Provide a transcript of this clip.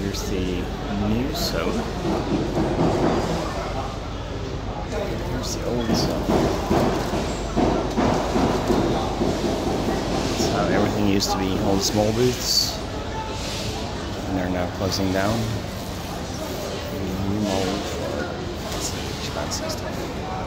Here's the new zone. Here's the old zone. That's how everything used to be, all the small booths. And they're now closing down. New mold for fancy stuff.